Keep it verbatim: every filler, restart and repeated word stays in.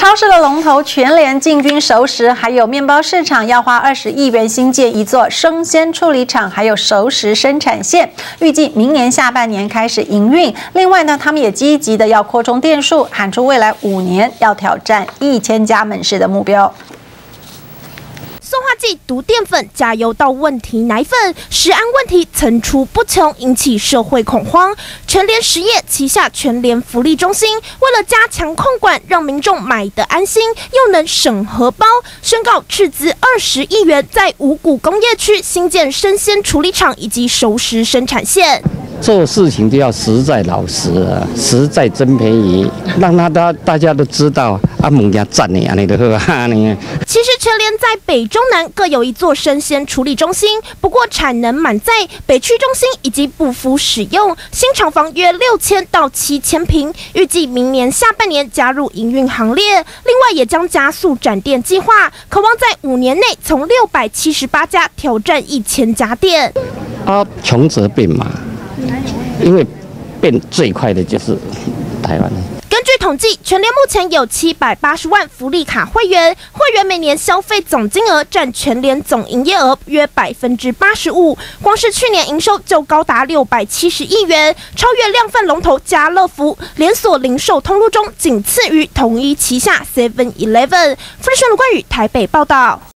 超市的龙头全联进军熟食，还有面包市场，要花二十亿元新建一座生鲜处理厂，还有熟食生产线，预计明年下半年开始营运。另外呢，他们也积极的要扩充店数，喊出未来五年要挑战一千家门市的目标。 塑化剂、毒淀粉、加油到问题奶粉，食安问题层出不穷，引起社会恐慌。全联实业旗下全联福利中心，为了加强控管，让民众买得安心，又能省荷包，宣告斥资二十亿元，在五股工业区新建生鲜处理厂以及熟食生产线。 做事情都要实在老实啊，实在真便宜，让他大大家都知道啊，物件赞的啊，你都好啊你。 其实全联在北中南各有一座生鲜处理中心，不过产能满载，北区中心已经不敷使用，新厂房约六千到七千平，预计明年下半年加入营运行列。另外也将加速展店计划，渴望在五年内从六百七十八家挑战一千家店。 啊，穷则变嘛。 因为变最快的就是台湾。 根据统计，全联目前有七百八十万福利卡会员，会员每年消费总金额占全联总营业额约百分之八十五。光是去年营收就高达六百七十亿元，超越量贩龙头家乐福，连锁零售通路中仅次于统一旗下 Seven Eleven。富士新卢冠宇台北报道。